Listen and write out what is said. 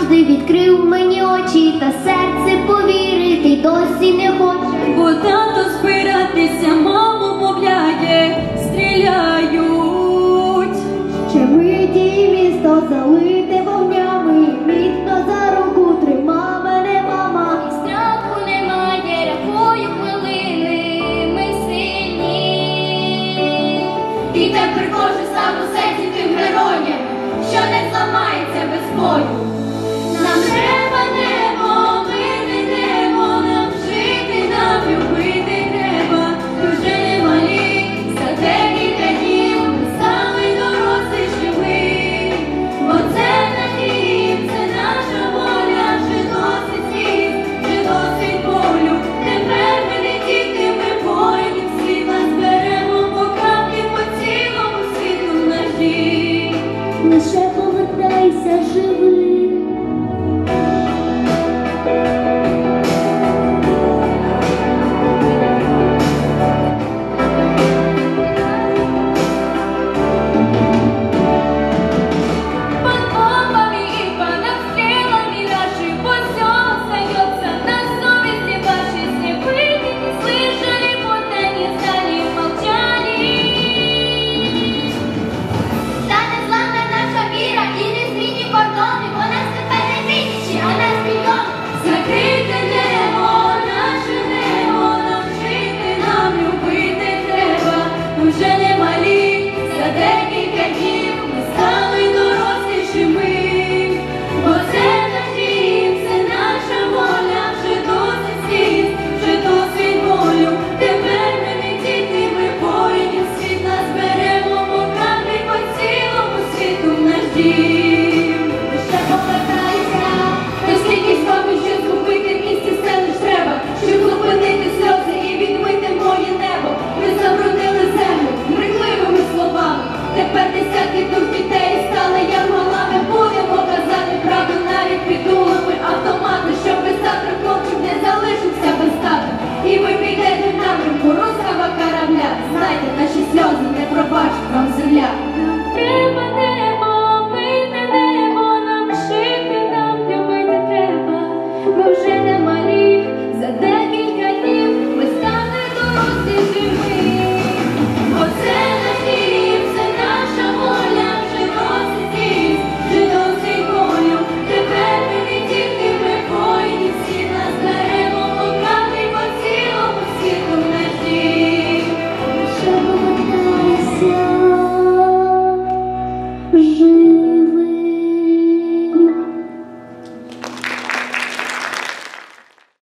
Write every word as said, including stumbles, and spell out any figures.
завжди відкрив мені очі, та серце повірити й досі не хоче. Бо тато збиратися маму мовляє, стріляють. Ще миті місто залите вогнями, міцно за руку трима мене мама. І страху немає, рахую хвилини, ми сильні. І тепер кожен став у серці тим героєм, що не зламається без бою. Нам треба небо, ми не йдемо, нам жити, нам любити треба. Дуже немалі, за декілька днів стали дорослішими. Бо це наш хліб, це наша воля, вже досить сліз, вже досить болю. Тепер ми не діти, ми воїнів світла зберемо по краплі по цілому світу наш дім. Лише повертайся живим. Тепер десятки душ дітей стали янголами. Будемо казати правду навіть під дулами автомати, щоб завтра хлопчик не залишився без тата. І ви підете в напрямку руського корабля. Знайте, наші сльози не пробачить вам земля.